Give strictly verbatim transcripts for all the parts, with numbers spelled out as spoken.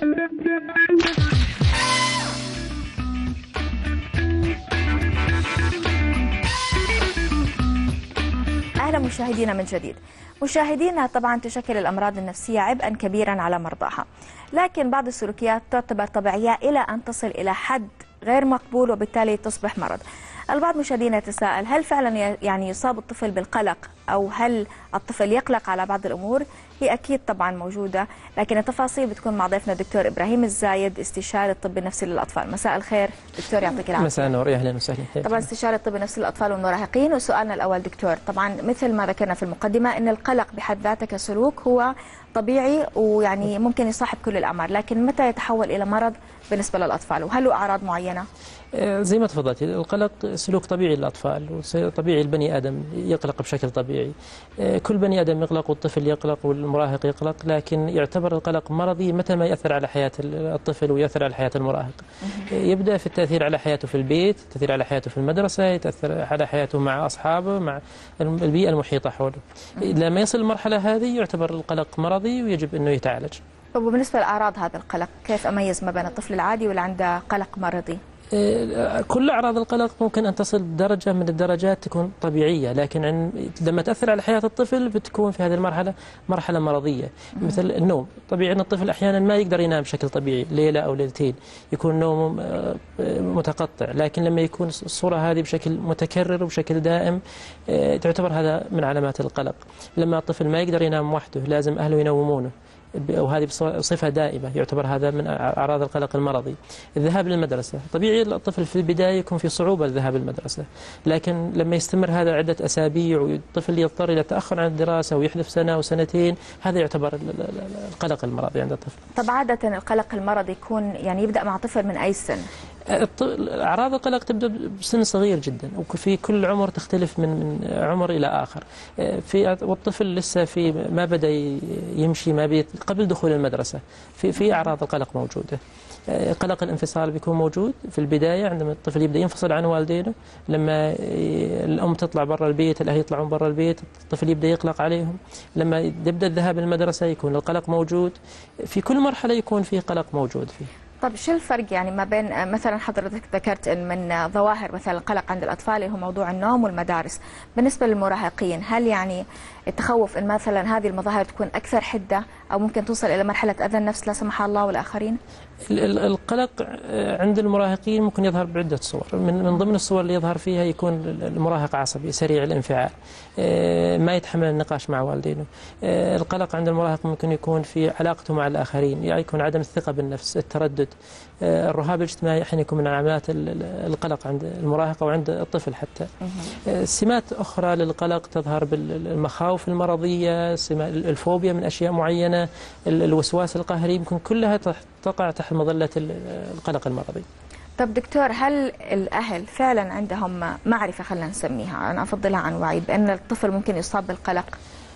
أهلا مشاهدينا من جديد. مشاهدينا، طبعا تشكل الأمراض النفسية عبئا كبيرا على مرضاها، لكن بعض السلوكيات تعتبر طبيعية إلى أن تصل إلى حد غير مقبول وبالتالي تصبح مرض. البعض مشاهدينا يتساءل، هل فعلا يعني يصاب الطفل بالقلق، أو هل الطفل يقلق على بعض الأمور؟ هي أكيد طبعا موجودة، لكن التفاصيل بتكون مع ضيفنا الدكتور إبراهيم الزايد، استشاري الطب النفسي للأطفال. مساء الخير دكتور، يعطيك العافية. مساء النور، أهلا وسهلا. طبعا استشاري الطب النفسي للأطفال والمراهقين. وسؤالنا الأول دكتور، طبعا مثل ما ذكرنا في المقدمة أن القلق بحد ذاته كسلوك هو طبيعي ويعني ممكن يصاحب كل الأعمار، لكن متى يتحول إلى مرض بالنسبة للأطفال، وهل له أعراض معينة؟ زي ما تفضلتي، القلق سلوك طبيعي للأطفال، وطبيعي البني آدم يقلق بشكل طبيعي. كل بني آدم يقلق، والطفل يقلق والمراهق يقلق، لكن يعتبر القلق مرضي متى ما يأثر على حياة الطفل ويأثر على حياة المراهق. يبدأ في التأثير على حياته في البيت، التأثير على حياته في المدرسة، يتأثر على حياته مع أصحابه، مع البيئة المحيطة حوله. لما يصل المرحلة هذه يعتبر القلق مرضي ويجب أنه يتعالج. طب وبالنسبة لأعراض هذا القلق، كيف أميز ما بين الطفل العادي واللي عنده قلق مرضي؟ كل أعراض القلق ممكن أن تصل درجة من الدرجات تكون طبيعية، لكن لما تأثر على حياة الطفل بتكون في هذه المرحلة مرحلة مرضية. مثل النوم، طبيعي أن الطفل أحيانا ما يقدر ينام بشكل طبيعي ليلة أو ليلتين، يكون نومه متقطع، لكن لما يكون الصورة هذه بشكل متكرر وبشكل دائم تعتبر هذا من علامات القلق. لما الطفل ما يقدر ينام وحده، لازم أهله ينومونه، وهذه بصفة دائمة، يعتبر هذا من أعراض القلق المرضي. الذهاب للمدرسة، طبيعي الطفل في البداية يكون في صعوبة الذهاب للمدرسة، لكن لما يستمر هذا عدة أسابيع والطفل يضطر إلى التأخر عن الدراسة ويحلف سنة وسنتين، هذا يعتبر القلق المرضي عند الطفل. طب عادة القلق المرضي يكون يعني يبدأ مع طفل من أي سن؟ أعراض القلق تبدأ بسن صغير جدا، وفي كل عمر تختلف من من عمر إلى آخر. في والطفل لسه في ما بدأ يمشي، ما بي قبل دخول المدرسة، في في أعراض القلق موجودة. قلق الانفصال بيكون موجود في البداية، عندما الطفل يبدأ ينفصل عن والدينه، لما الأم تطلع برا البيت، الأهل يطلعون برا البيت، الطفل يبدأ يقلق عليهم. لما يبدأ الذهاب للمدرسة يكون القلق موجود. في كل مرحلة يكون في قلق موجود فيه. طب شو الفرق يعني ما بين مثلا حضرتك ذكرت ان من ظواهر مثلا القلق عند الاطفال هو موضوع النوم والمدارس، بالنسبه للمراهقين هل يعني التخوف ان مثلا هذه المظاهر تكون اكثر حده او ممكن توصل الى مرحله اذى النفس لا سمح الله والاخرين؟ القلق عند المراهقين ممكن يظهر بعدة صور. من من ضمن الصور اللي يظهر فيها يكون المراهق عصبي سريع الانفعال، ما يتحمل النقاش مع والدينه. القلق عند المراهق ممكن يكون في علاقته مع الآخرين، يعني يكون عدم الثقة بالنفس، التردد. الرهاب الاجتماعي أحيانا يكون من علامات القلق عند المراهق أو عند الطفل حتى. سمات أخرى للقلق تظهر بالمخاوف المرضية، الفوبيا من أشياء معينة، الوسواس القهري، ممكن كلها تقع تحت مظلة القلق المرضي. طب دكتور، هل الأهل فعلا عندهم معرفة، خلينا نسميها، أنا أفضلها عن وعي، بأن الطفل ممكن يصاب بالقلق؟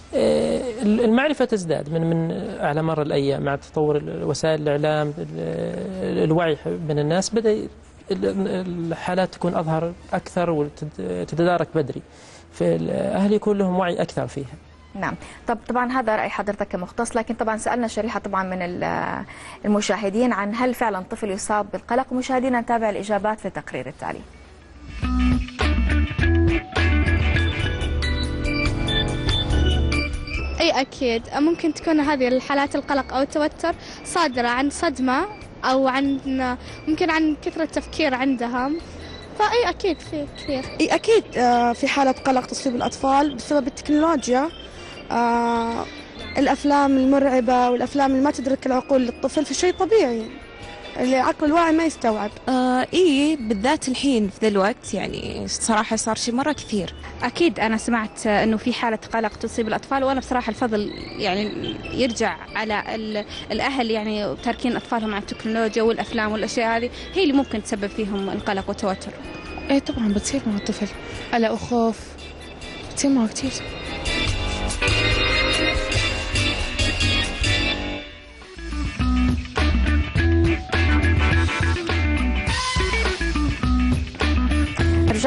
المعرفة تزداد من من على مر الأيام مع تطور وسائل الإعلام، الوعي بين الناس بدأ الحالات تكون أظهر أكثر وتتدارك بدري، فالأهل يكون لهم وعي أكثر فيها. نعم. طب طبعا هذا رأي حضرتك كمختص، لكن طبعا سألنا شريحة طبعا من المشاهدين عن هل فعلا طفل يصاب بالقلق. مشاهدينا نتابع الإجابات في التقرير التالي. أي أكيد ممكن تكون هذه الحالات القلق أو التوتر صادرة عن صدمة أو عن ممكن عن كثرة تفكير عندهم، فأي أكيد في كثير. أي أكيد في حالة قلق تصيب الأطفال بسبب التكنولوجيا، آه الأفلام المرعبة والأفلام اللي ما تدرك العقول للطفل، في شيء طبيعي العقل الواعي ما يستوعب. آه إيه بالذات الحين في ذا الوقت يعني صراحة صار شيء مرة كثير. أكيد أنا سمعت أنه في حالة قلق تصيب الأطفال، وأنا بصراحة الفضل يعني يرجع على الأهل، يعني تاركين أطفالهم على التكنولوجيا والأفلام والأشياء هذه هي اللي ممكن تسبب فيهم القلق والتوتر. إيه طبعا بتصير مع الطفل قلق وخوف، بتصير معه كثير.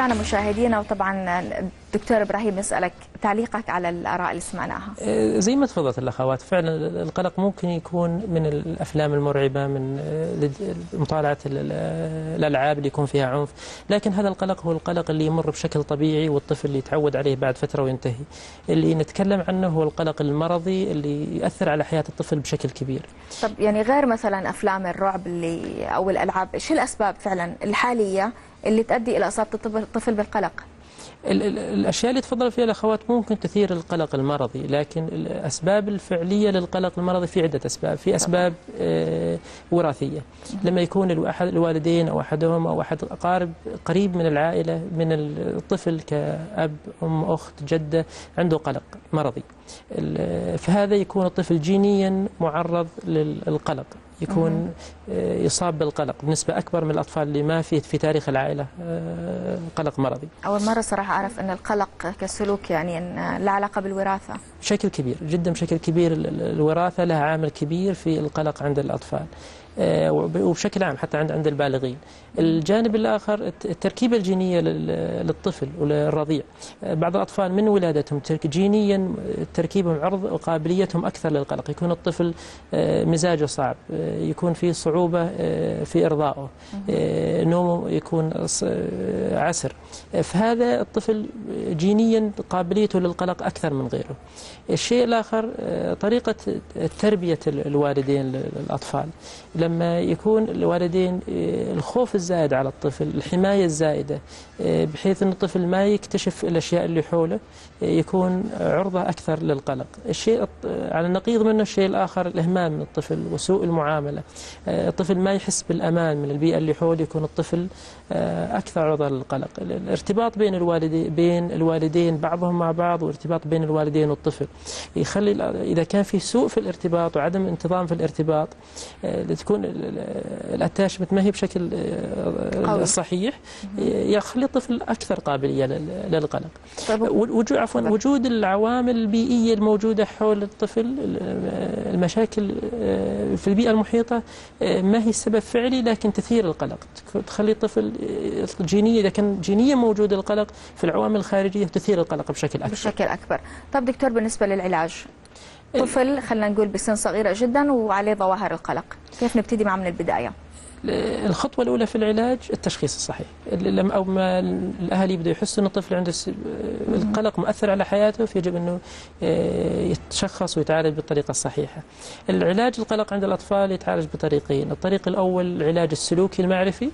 رجعنا مشاهدينا، وطبعا دكتور إبراهيم نسألك تعليقك على الآراء اللي سمعناها. زي ما تفضلت الأخوات، فعلا القلق ممكن يكون من الأفلام المرعبة، من مطالعة الألعاب اللي يكون فيها عنف، لكن هذا القلق هو القلق اللي يمر بشكل طبيعي والطفل اللي يتعود عليه بعد فترة وينتهي. اللي نتكلم عنه هو القلق المرضي اللي يأثر على حياة الطفل بشكل كبير. طب يعني غير مثلا أفلام الرعب اللي أو الألعاب، إيش الأسباب فعلا الحالية اللي تؤدي إلى إصابة الطفل بالقلق؟ الأشياء اللي تفضل فيها الأخوات ممكن تثير القلق المرضي، لكن الأسباب الفعلية للقلق المرضي في عدة أسباب. في أسباب آه وراثية، لما يكون الوالدين أو أحدهم أو أحد أقارب قريب من العائلة من الطفل كأب أم أخت جدة عنده قلق مرضي، فهذا يكون الطفل جينيا معرض للقلق، يكون يصاب بالقلق بنسبة أكبر من الأطفال اللي ما في في تاريخ العائلة قلق مرضي. أول مرة صراحة أعرف أن القلق كسلوك يعني أن له علاقة بالوراثة بشكل كبير جدا، بشكل كبير الوراثة لها عامل كبير في القلق عند الأطفال وبشكل عام حتى عند عند البالغين. الجانب الآخر التركيبة الجينية للطفل وللرضيع. بعض الأطفال من ولادتهم جينيا تركيبهم عرض وقابليتهم أكثر للقلق، يكون الطفل مزاجه صعب، يكون في صعوبة في إرضائه، نومه يكون عسر، فهذا الطفل جينيا قابليته للقلق أكثر من غيره. الشيء الآخر طريقة تربية الوالدين للأطفال، لما يكون الوالدين الخوف الزائد على الطفل، الحماية الزائدة بحيث أن الطفل ما يكتشف الأشياء اللي حوله، يكون عرضة أكثر للقلق. الشيء على النقيض منه الشيء الآخر الإهمال من الطفل وسوء المعاملة، الطفل ما يحس بالأمان من البيئة اللي حوله، يكون الطفل أكثر عرضة للقلق. الارتباط بين الوالدين بين الوالدين بعضهم مع بعض، وارتباط بين الوالدين والطفل يخلي إذا كان في سوء في الارتباط وعدم انتظام في الارتباط، تكون الاتاشمنت ما هي بشكل صحيح، يخلي الطفل اكثر قابليه للقلق. وجود عفوا وجود العوامل البيئيه الموجوده حول الطفل، المشاكل في البيئه المحيطه ما هي السبب فعلي لكن تثير القلق، تخلي الطفل جينيا اذا كان جينيا موجود القلق في العوامل الخارجيه تثير القلق بشكل اكبر. بشكل اكبر. طب دكتور بالنسبه للعلاج، طفل خلينا نقول بسن صغيرة جدا وعليه ظواهر القلق، كيف نبتدي معه من البداية؟ الخطوة الأولى في العلاج التشخيص الصحيح. لما أو ما الأهل يبدأوا يحسوا أن الطفل عنده القلق مؤثر على حياته، فيجب أنه يتشخص ويتعالج بالطريقة الصحيحة. العلاج القلق عند الأطفال يتعالج بطريقين. الطريق الأول العلاج السلوكي المعرفي،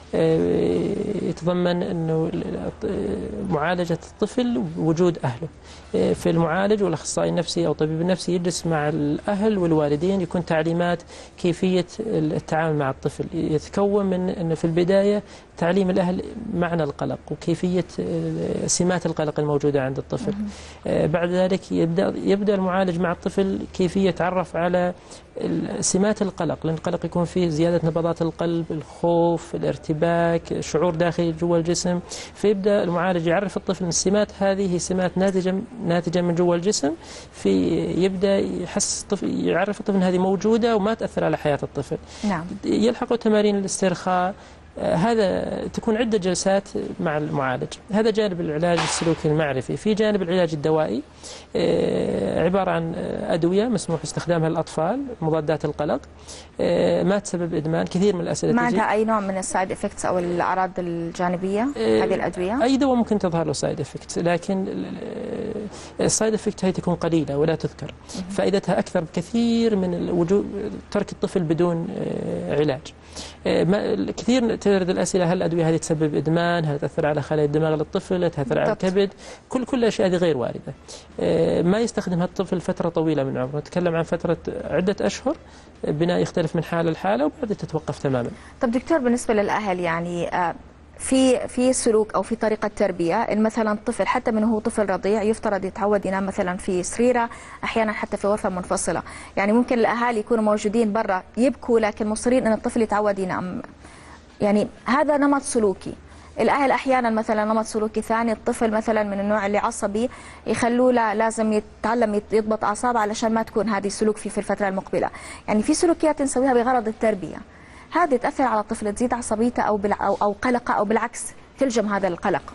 يتضمن أنه معالجة الطفل بوجود أهله. في المعالج والأخصائي النفسي أو الطبيب النفسي يجلس مع الأهل والوالدين، يكون تعليمات كيفية التعامل مع الطفل، يتكون من أنه في البداية تعليم الأهل معنى القلق وكيفية سمات القلق الموجودة عند الطفل. بعد ذلك يبدأ, يبدأ المعالج مع الطفل كيفية يتعرف على سمات القلق، لأن القلق يكون فيه زيادة نبضات القلب، الخوف، الارتباك، شعور داخلي جوا الجسم، فيبدأ المعالج يعرف الطفل أن السمات هذه هي سمات ناتجة ناتجة من جوا الجسم، في يبدأ يحس الطفل يعرف الطفل أن هذه موجودة وما تأثر على حياة الطفل. نعم. يلحقوا تمارين الاسترخاء، هذا تكون عدة جلسات مع المعالج. هذا جانب العلاج السلوكي المعرفي. في جانب العلاج الدوائي، عبارة عن أدوية مسموح استخدامها للأطفال مضادات القلق، ما تسبب إدمان. كثير من الأسئلة ما عندها أي نوع من السايد إفكتس أو الأعراض الجانبية هذه الأدوية؟ أي دواء ممكن تظهر له سايد إفكتس، لكن السايد إفكت هي تكون قليلة ولا تذكر، فائدتها أكثر بكثير من وجود ترك الطفل بدون علاج. كثير ترد الأسئلة، هل الأدوية هذه تسبب إدمان؟ هل تأثر على خلايا الدماغ للطفل؟ تأثر على الكبد؟ كل كل الأشياء هذه غير واردة. ما يستخدمها الطفل فترة طويلة من عمره، نتكلم عن فترة عدة أشهر، بناء يختلف من حالة لحالة وبعد تتوقف تماما. طب دكتور بالنسبة للأهل يعني في في سلوك او في طريقه تربيه، ان مثلا طفل حتى من هو طفل رضيع يفترض يتعود ينام مثلا في سريره، احيانا حتى في غرفه منفصله، يعني ممكن الاهالي يكونوا موجودين برا يبكوا لكن مصرين ان الطفل يتعود ينام، يعني هذا نمط سلوكي. الاهل احيانا مثلا نمط سلوكي ثاني، الطفل مثلا من النوع اللي عصبي يخلوه لا لازم يتعلم يضبط اعصابه علشان ما تكون هذه السلوك في في الفتره المقبله، يعني في سلوكيات نسويها بغرض التربيه، هذه تأثر على الطفل، تزيد عصبيته أو, أو, أو قلقه أو بالعكس تلجم هذا القلق.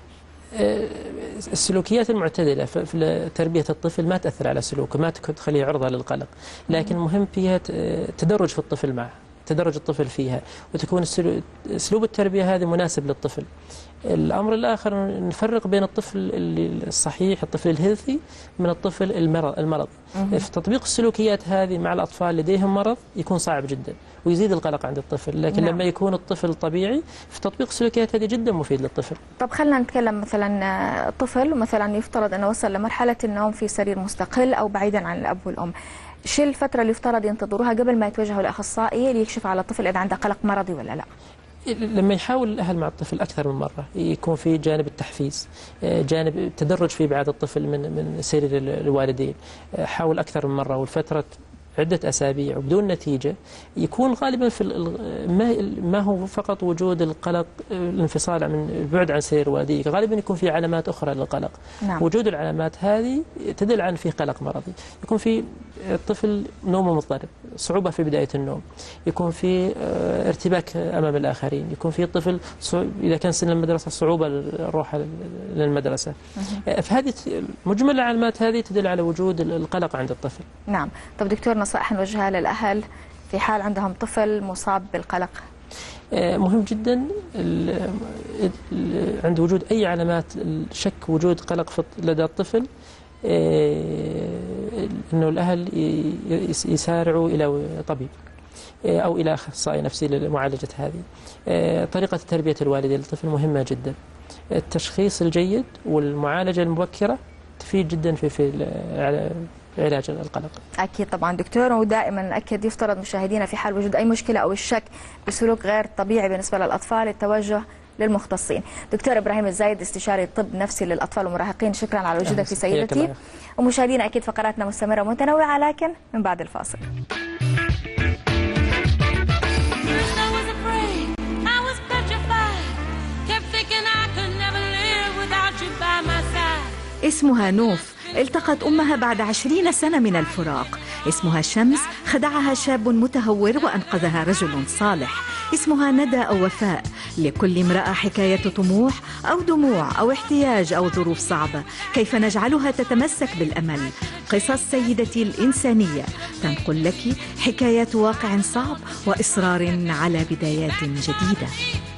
السلوكيات المعتدلة في تربية الطفل ما تأثر على سلوكه، ما تخليه عرضة للقلق، لكن مهم فيها تدرج في الطفل معه، تدرج الطفل فيها، وتكون أسلوب التربية هذا مناسب للطفل. الأمر الآخر نفرق بين الطفل الصحيح، الطفل الهيلثي، من الطفل المرض المرض. في تطبيق السلوكيات هذه مع الأطفال لديهم مرض يكون صعب جدا ويزيد القلق عند الطفل، لكن نعم. لما يكون الطفل طبيعي في تطبيق السلوكيات هذه جدا مفيد للطفل. طب خلينا نتكلم مثلا طفل مثلا يفترض أنه وصل لمرحلة النوم في سرير مستقل أو بعيدا عن الأب والأم، شو الفترة اللي يفترض ينتظروها قبل ما يتوجهوا لأخصائي ليكشف على الطفل إذا عنده قلق مرضي ولا لا؟ لما يحاول الأهل مع الطفل أكثر من مرة، يكون في جانب التحفيز، جانب التدرج في إبعاد الطفل من من سرير الوالدين، حاول أكثر من مرة والفترة عدة أسابيع وبدون نتيجة، يكون غالبا في ما ما هو فقط وجود القلق، الانفصال من البعد عن سرير والديك، غالبا يكون في علامات أخرى للقلق. نعم. وجود العلامات هذه تدل عن في قلق مرضي، يكون في الطفل نومه مضطرب، صعوبة في بداية النوم، يكون في ارتباك أمام الآخرين، يكون في طفل إذا كان سن المدرسة صعوبة الروح للمدرسة. فهذه مجمل العلامات هذه تدل على وجود القلق عند الطفل. نعم. طب دكتور، نصائح نوجهها للأهل في حال عندهم طفل مصاب بالقلق؟ مهم جدا عند وجود أي علامات شك وجود قلق لدى الطفل أنه الأهل يسارعوا إلى طبيب أو إلى أخصائي نفسي لمعالجة هذه. طريقة تربية الوالدين للطفل مهمة جدا، التشخيص الجيد والمعالجة المبكرة تفيد جدا في في علاج القلق. أكيد طبعا دكتور، ودائما نأكد يفترض مشاهدينا في حال وجود أي مشكلة أو الشك بسلوك غير طبيعي بالنسبة للأطفال التوجه للمختصين. دكتور إبراهيم الزايد، استشاري طب نفسي للأطفال والمراهقين، شكرا على وجودك في سيدتي. ومشاهدينا أكيد فقراتنا مستمرة ومتنوعة، لكن من بعد الفاصل. اسمها نوف، التقت أمها بعد عشرين سنة من الفراق. اسمها شمس، خدعها شاب متهور وأنقذها رجل صالح. اسمها ندى أو وفاء. لكل امرأة حكاية طموح أو دموع أو احتياج أو ظروف صعبة، كيف نجعلها تتمسك بالأمل؟ قصص سيدتي الإنسانية تنقل لك حكايات واقع صعب وإصرار على بدايات جديدة.